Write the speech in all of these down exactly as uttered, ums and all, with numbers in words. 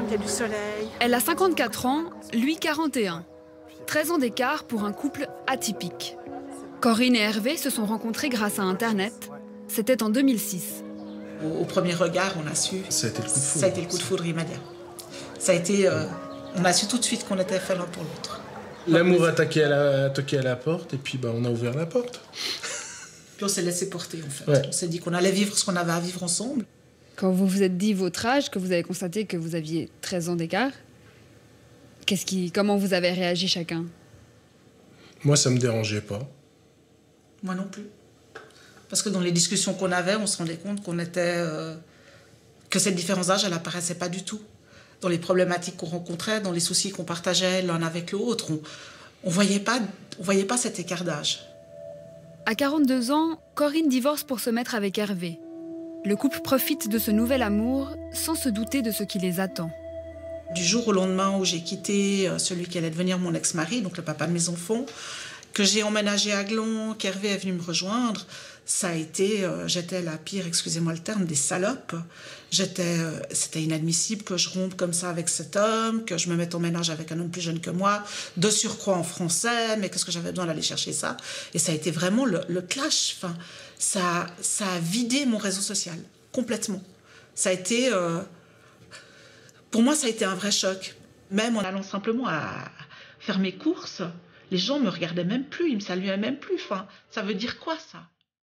profitait du soleil. Elle a cinquante-quatre ans, lui quarante et un. treize ans d'écart pour un couple atypique. Corinne et Hervé se sont rencontrés grâce à Internet. C'était en deux mille six. Au, au premier regard, on a su... Ça a été le coup de foudre. Ça a été le coup de foudre immédiat. Ça a été... Euh, on a su tout de suite qu'on était fait l'un pour l'autre. L'amour a toqué à la, a toqué à la porte et puis bah, on a ouvert la porte. Puis on s'est laissé porter en fait. Ouais. On s'est dit qu'on allait vivre ce qu'on avait à vivre ensemble. Quand vous vous êtes dit votre âge, que vous avez constaté que vous aviez treize ans d'écart, qu'est-ce qui, comment vous avez réagi chacun? Moi, ça me dérangeait pas. Moi non plus. Parce que dans les discussions qu'on avait, on se rendait compte qu'on était... Euh, que cette différence d'âge, elle apparaissait pas du tout. Dans les problématiques qu'on rencontrait, dans les soucis qu'on partageait l'un avec l'autre, on on voyait pas, on voyait pas cet écart d'âge. À quarante-deux ans, Corinne divorce pour se mettre avec Hervé. Le couple profite de ce nouvel amour sans se douter de ce qui les attend. Du jour au lendemain où j'ai quitté celui qui allait devenir mon ex-mari, donc le papa de mes enfants, que j'ai emménagé à Glon, qu'Hervé est venu me rejoindre, ça a été, euh, j'étais la pire, excusez-moi le terme, des salopes. J'étais, euh, c'était inadmissible que je rompe comme ça avec cet homme, que je me mette en ménage avec un homme plus jeune que moi, de surcroît en français, mais qu'est-ce que j'avais besoin d'aller chercher ça? Et ça a été vraiment le, le clash. Enfin, ça, ça a vidé mon réseau social, complètement. Ça a été, euh, pour moi, ça a été un vrai choc. Même en allant simplement à faire mes courses, les gens me regardaient même plus, ils me saluaient même plus. Enfin, ça veut dire quoi, ça?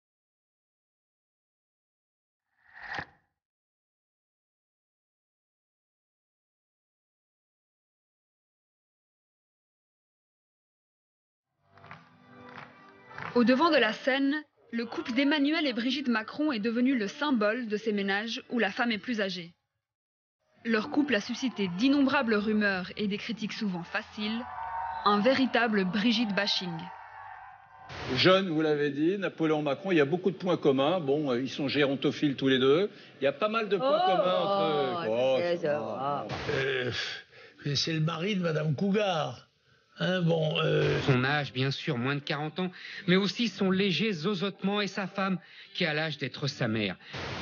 Au devant de la scène, le couple d'Emmanuel et Brigitte Macron est devenu le symbole de ces ménages où la femme est plus âgée. Leur couple a suscité d'innombrables rumeurs et des critiques souvent faciles, un véritable Brigitte bashing. Jeune, vous l'avez dit, Napoléon Macron, il y a beaucoup de points communs. Bon, ils sont gérontophiles tous les deux. Il y a pas mal de points oh, communs entre eux. Oh, oh, c'est ça. Euh, c'est le mari de Madame Cougar. Hein, bon, euh... Son âge, bien sûr, moins de quarante ans, mais aussi son léger zozotement et sa femme, qui a l'âge d'être sa mère.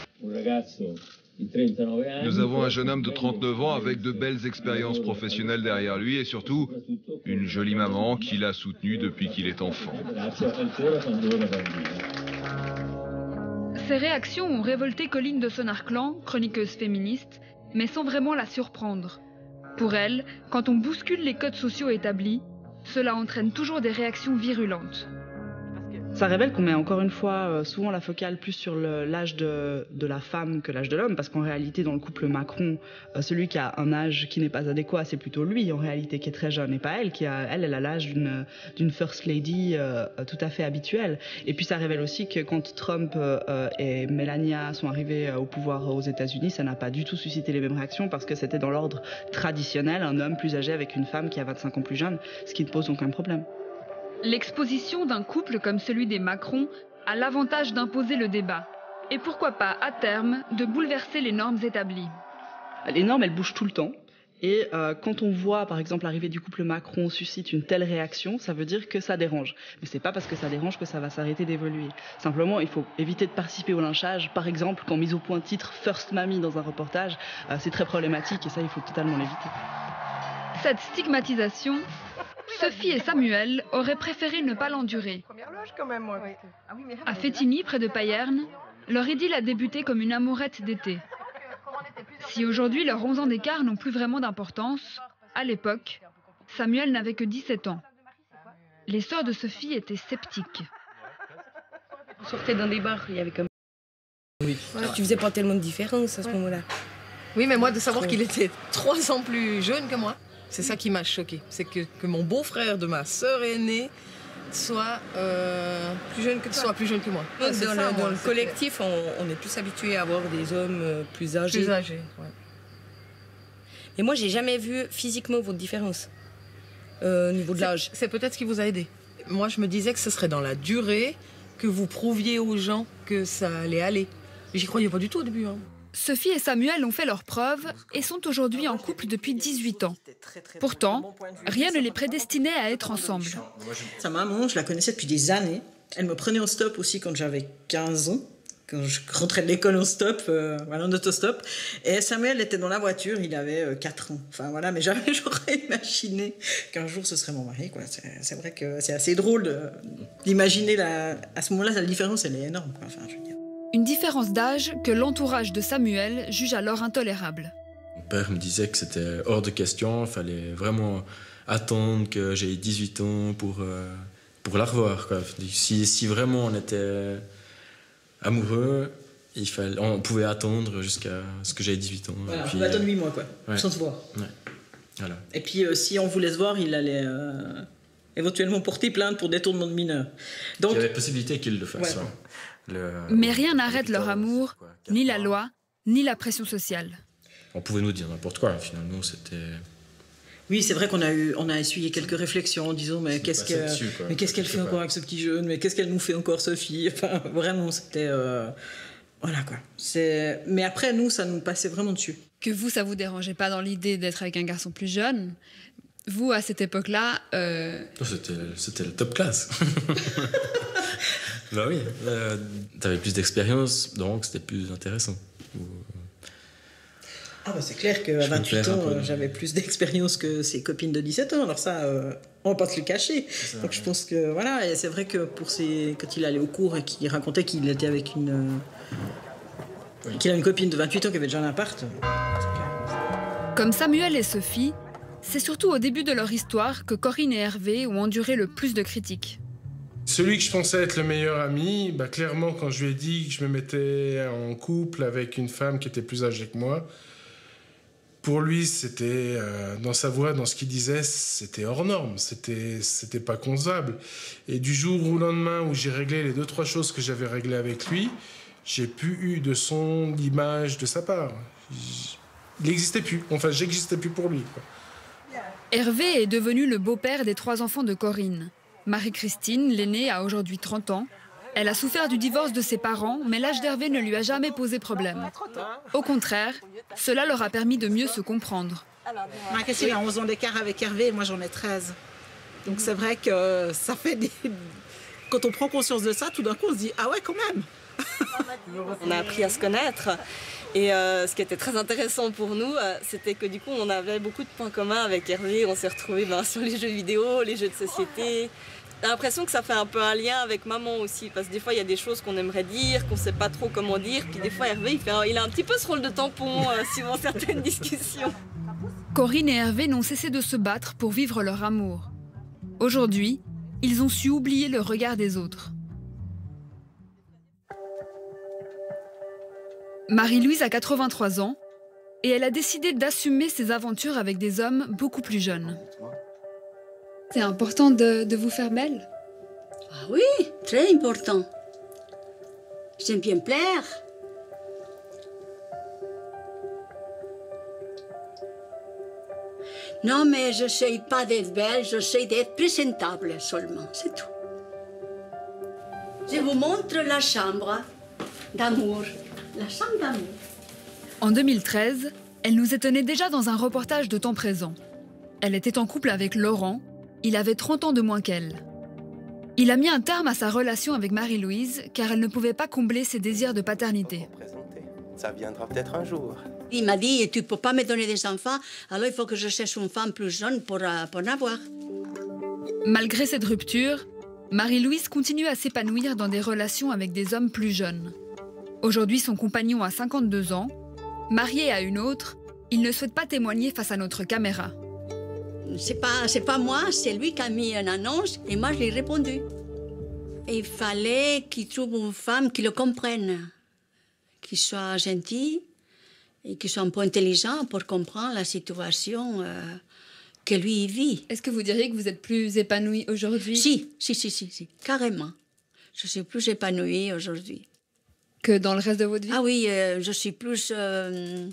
Nous avons un jeune homme de trente-neuf ans avec de belles expériences professionnelles derrière lui et surtout une jolie maman qui l'a soutenu depuis qu'il est enfant. Ces réactions ont révolté Colline de Sonarclan, chroniqueuse féministe, mais sans vraiment la surprendre. Pour elle, quand on bouscule les codes sociaux établis, cela entraîne toujours des réactions virulentes. Ça révèle qu'on met encore une fois euh, souvent la focale plus sur l'âge de, de la femme que l'âge de l'homme, parce qu'en réalité dans le couple Macron, euh, celui qui a un âge qui n'est pas adéquat, c'est plutôt lui en réalité qui est très jeune et pas elle, qui a, elle, elle a l'âge d'une d'une first lady euh, tout à fait habituelle. Et puis ça révèle aussi que quand Trump euh, et Melania sont arrivés au pouvoir aux États-Unis, ça n'a pas du tout suscité les mêmes réactions parce que c'était dans l'ordre traditionnel, un homme plus âgé avec une femme qui a vingt-cinq ans plus jeune, ce qui ne pose aucun problème. L'exposition d'un couple comme celui des Macron a l'avantage d'imposer le débat. Et pourquoi pas, à terme, de bouleverser les normes établies. Les normes, elles bougent tout le temps. Et euh, quand on voit, par exemple, l'arrivée du couple Macron suscite une telle réaction, ça veut dire que ça dérange. Mais c'est pas parce que ça dérange que ça va s'arrêter d'évoluer. Simplement, il faut éviter de participer au lynchage. Par exemple, quand mise au point titre First Mamie dans un reportage, euh, c'est très problématique et ça, il faut totalement l'éviter. Cette stigmatisation, Sophie et Samuel auraient préféré ne pas l'endurer. À Fétigny, près de Payerne, leur idylle a débuté comme une amourette d'été. Si aujourd'hui leurs onze ans d'écart n'ont plus vraiment d'importance, à l'époque, Samuel n'avait que dix-sept ans. Les sœurs de Sophie étaient sceptiques. On sortait dans des bars, il y avait comme... Oui. Ouais, tu faisais pas tellement de différence à ce ouais. moment-là. Oui, mais moi, de savoir qu'il était trois ans plus jeune que moi, c'est ça qui m'a choquée. C'est que, que mon beau-frère de ma sœur aînée soit, euh, plus jeune que toi. soit plus jeune que moi. Dans, ouais, dans, ça, le, moi, dans le collectif, on, on est plus habitué à avoir des hommes plus âgés. Plus âgés, ouais. Et moi, j'ai jamais vu physiquement votre différence euh, au niveau de l'âge. C'est peut-être ce qui vous a aidé. Moi, je me disais que ce serait dans la durée que vous prouviez aux gens que ça allait aller. J'y croyais pas du tout au début. Hein. Sophie et Samuel ont fait leurs preuves et sont aujourd'hui en couple depuis dix-huit ans. Pourtant, rien ne les prédestinait à être ensemble. Sa maman, je la connaissais depuis des années. Elle me prenait au stop aussi quand j'avais quinze ans. quand je rentrais de l'école en stop, euh, voilà, en autostop. Et Samuel était dans la voiture, il avait euh, quatre ans. Enfin voilà, mais jamais j'aurais imaginé qu'un jour ce serait mon mari, quoi. C'est, c'est vrai que c'est assez drôle de, d'imaginer la, à ce moment-là, la différence, elle est énorme, quoi. Enfin, je veux dire. Une différence d'âge que l'entourage de Samuel juge alors intolérable. Mon père me disait que c'était hors de question, il fallait vraiment attendre que j'ai dix-huit ans pour, euh, pour la revoir, quoi. Si, si vraiment on était amoureux, il fallait, on pouvait attendre jusqu'à ce que j'aie dix-huit ans. Voilà, on pouvait attendre huit mois, quoi, ouais. sans se voir. Ouais. Voilà. Et puis, euh, si on voulait se voir, il allait euh, éventuellement porter plainte pour détournement de mineurs. Donc, il y avait possibilité qu'il le fasse. Ouais. Ouais. Le, Mais rien n'arrête leur amour, ni la loi, ni la pression sociale. On pouvait nous dire n'importe quoi, finalement, c'était... Oui, c'est vrai qu'on a, eu, on a essuyé quelques réflexions en disant mais qu'est-ce, que, dessus, mais qu'est-ce qu'elle fait pas. encore avec ce petit jeune, mais qu'est-ce qu'elle nous fait encore, Sophie. Enfin, vraiment, c'était... Euh, voilà, quoi. C'est... Mais après, nous, ça nous passait vraiment dessus. Que vous, ça vous dérangeait pas dans l'idée d'être avec un garçon plus jeune. Vous, à cette époque-là... Euh... Oh, c'était, c'était le top class. Bah oui, euh, t'avais plus d'expérience, donc c'était plus intéressant. Ah bah c'est clair qu'à vingt-huit ans, euh, j'avais plus d'expérience que ses copines de dix-sept ans. Alors ça, euh, on va pas se le cacher. Ça, donc ouais. Je pense que voilà, et c'est vrai que pour ses... quand il allait au cours et qu'il racontait qu'il était avec une... Euh... Oui. qu'il a une copine de vingt-huit ans qui avait déjà un appart. Comme Samuel et Sophie, c'est surtout au début de leur histoire que Corinne et Hervé ont enduré le plus de critiques. Celui que je pensais être le meilleur ami, bah clairement, quand je lui ai dit que je me mettais en couple avec une femme qui était plus âgée que moi, pour lui, c'était, euh, dans sa voix, dans ce qu'il disait, c'était hors norme, c'était, c'était pas concevable. Et du jour au lendemain où j'ai réglé les deux, trois choses que j'avais réglées avec lui, j'ai plus eu de son, d'image de sa part. Il n'existait plus, enfin, j'existais plus pour lui, quoi. Hervé est devenu le beau-père des trois enfants de Corinne. Marie-Christine, l'aînée, a aujourd'hui trente ans. Elle a souffert du divorce de ses parents, mais l'âge d'Hervé ne lui a jamais posé problème. Au contraire, cela leur a permis de mieux se comprendre. Marie-Christine a onze ans d'écart avec Hervé, et moi j'en ai treize. Donc c'est vrai que ça fait des... Quand on prend conscience de ça, tout d'un coup on se dit « Ah ouais, quand même !» On a appris à se connaître. Et euh, ce qui était très intéressant pour nous, euh, c'était que du coup, on avait beaucoup de points communs avec Hervé. On s'est retrouvés ben, sur les jeux vidéo, les jeux de société. J'ai l'impression que ça fait un peu un lien avec maman aussi, parce que des fois, il y a des choses qu'on aimerait dire, qu'on ne sait pas trop comment dire. Puis des fois, Hervé, il, fait un, il a un petit peu ce rôle de tampon euh, suivant certaines discussions. Corinne et Hervé n'ont cessé de se battre pour vivre leur amour. Aujourd'hui, ils ont su oublier le regard des autres. Marie-Louise a quatre-vingt-trois ans et elle a décidé d'assumer ses aventures avec des hommes beaucoup plus jeunes. C'est important de, de vous faire belle? Ah oui, très important. J'aime bien plaire. Non, mais je ne sais pas d'être belle, je sais d'être présentable seulement, c'est tout. Je vous montre la chambre d'amour. La chambre d'amour. En deux mille treize, elle nous étonnait déjà dans un reportage de Temps présent. Elle était en couple avec Laurent, il avait trente ans de moins qu'elle. Il a mis un terme à sa relation avec Marie-Louise car elle ne pouvait pas combler ses désirs de paternité. Ça viendra peut-être un jour. Il m'a dit, tu ne peux pas me donner des enfants, alors il faut que je cherche une femme plus jeune pour, euh, pour en avoir. Malgré cette rupture, Marie-Louise continue à s'épanouir dans des relations avec des hommes plus jeunes. Aujourd'hui, son compagnon a cinquante-deux ans. Marié à une autre, il ne souhaite pas témoigner face à notre caméra. C'est pas, c'est pas moi, c'est lui qui a mis une annonce et moi, je lui ai répondu. Et il fallait qu'il trouve une femme qui le comprenne, qui soit gentille et qui soit un peu intelligent pour comprendre la situation euh, que lui il vit. Est-ce que vous diriez que vous êtes plus épanouie aujourd'hui? Si, si, si, si, si, carrément. Je suis plus épanouie aujourd'hui. Que dans le reste de votre vie? Ah oui, euh, je suis plus... Euh,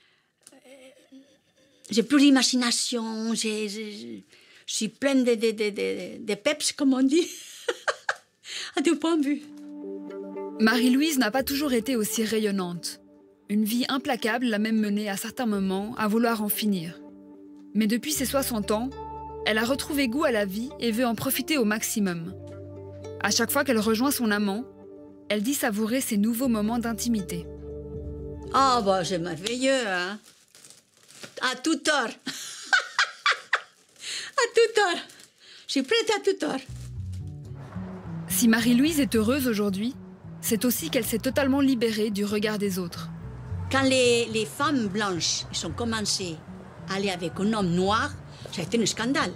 j'ai plus d'imagination, j'ai, j'ai, je suis pleine de, de, de, de, de peps, comme on dit, à tout point de vue. Marie-Louise n'a pas toujours été aussi rayonnante. Une vie implacable l'a même menée à certains moments à vouloir en finir. Mais depuis ses soixante ans, elle a retrouvé goût à la vie et veut en profiter au maximum. À chaque fois qu'elle rejoint son amant, elle dit savourer ces nouveaux moments d'intimité. Ah, bah, c'est merveilleux, hein. À toute heure. À toute heure. Je suis prête à toute heure. Si Marie-Louise est heureuse aujourd'hui, c'est aussi qu'elle s'est totalement libérée du regard des autres. Quand les, les femmes blanches ont commencé à aller avec un homme noir, ça a été un scandale.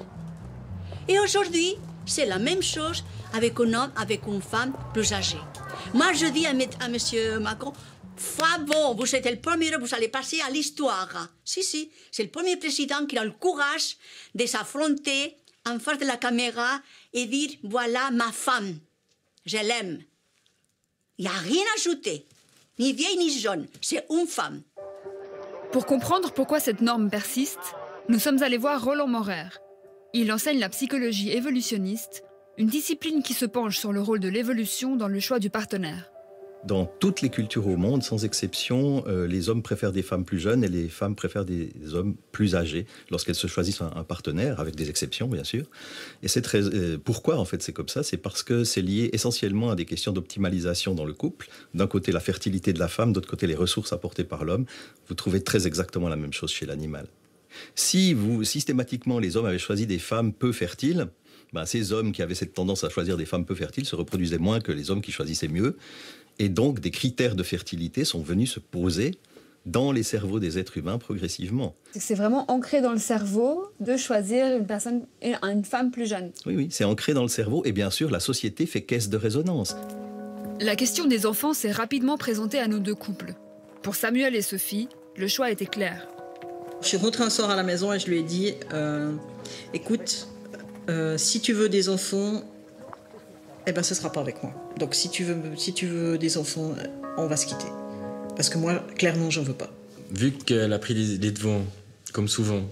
Et aujourd'hui, c'est la même chose avec un homme, avec une femme plus âgée. Moi, je dis à, M. à M. Macron, bravo, vous êtes le premier, vous allez passer à l'histoire. Si, si, c'est le premier président qui a le courage de s'affronter en face de la caméra et dire, voilà ma femme, je l'aime. Il n'y a rien à ajouter, ni vieille ni jeune, c'est une femme. Pour comprendre pourquoi cette norme persiste, nous sommes allés voir Roland Maurer. Il enseigne la psychologie évolutionniste, une discipline qui se penche sur le rôle de l'évolution dans le choix du partenaire. Dans toutes les cultures au monde, sans exception, euh, les hommes préfèrent des femmes plus jeunes et les femmes préfèrent des hommes plus âgés lorsqu'elles se choisissent un, un partenaire, avec des exceptions bien sûr. Et c'est très, euh, pourquoi en fait c'est comme ça? C'est parce que c'est lié essentiellement à des questions d'optimalisation dans le couple. D'un côté la fertilité de la femme, d'autre côté les ressources apportées par l'homme. Vous trouvez très exactement la même chose chez l'animal. Si vous, systématiquement les hommes avaient choisi des femmes peu fertiles, ben, ces hommes qui avaient cette tendance à choisir des femmes peu fertiles se reproduisaient moins que les hommes qui choisissaient mieux. Et donc, des critères de fertilité sont venus se poser dans les cerveaux des êtres humains progressivement. C'est vraiment ancré dans le cerveau de choisir une personne, une femme plus jeune. Oui, oui, c'est ancré dans le cerveau et bien sûr, la société fait caisse de résonance. La question des enfants s'est rapidement présentée à nos deux couples. Pour Samuel et Sophie, le choix était clair. Je suis rentrée un soir à la maison et je lui ai dit euh, écoute, euh, si tu veux des enfants, eh ben, ce ne sera pas avec moi. Donc si tu veux, si tu veux des enfants, on va se quitter. Parce que moi, clairement, j'en veux pas. Vu qu'elle a pris les, les devants, comme souvent,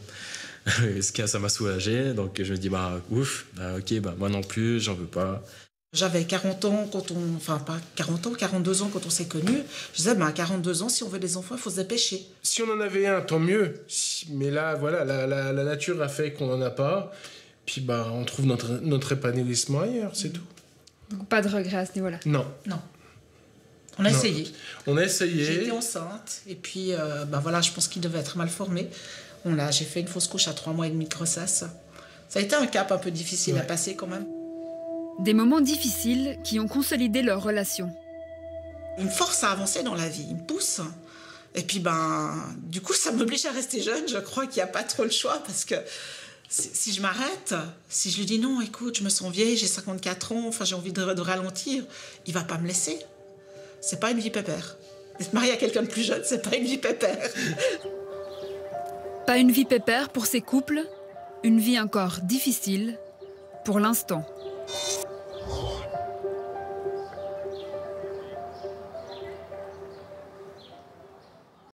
ça m'a soulagé. Donc je me dis, bah ouf, bah, ok, bah, moi non plus, j'en veux pas. J'avais quarante ans quand on... Enfin, pas quarante ans, quarante-deux ans quand on s'est connus. Je disais, bah, à quarante-deux ans, si on veut des enfants, il faut se dépêcher. Si on en avait un, tant mieux. Mais là, voilà, la, la, la nature a fait qu'on n'en a pas. Puis bah, on trouve notre, notre épanouissement ailleurs, c'est tout. Donc pas de regret à ce niveau-là? Non. Non. On a non. essayé. On a essayé. J'étais enceinte. Et puis, euh, bah, voilà, je pense qu'il devait être mal formé. On a, j'ai fait une fausse couche à trois mois et demi de grossesse. Ça a été un cap un peu difficile ouais. à passer quand même. Des moments difficiles qui ont consolidé leur relation. Il me force à avancer dans la vie, il me pousse. Et puis, ben, du coup, ça m'oblige à rester jeune. Je crois qu'il n'y a pas trop le choix parce que si, si je m'arrête, si je lui dis non, écoute, je me sens vieille, j'ai cinquante-quatre ans, enfin, j'ai envie de, de ralentir, il ne va pas me laisser. C'est pas une vie pépère. Être marié à quelqu'un de plus jeune, c'est pas une vie pépère. Pas une vie pépère pour ces couples, une vie encore difficile pour l'instant.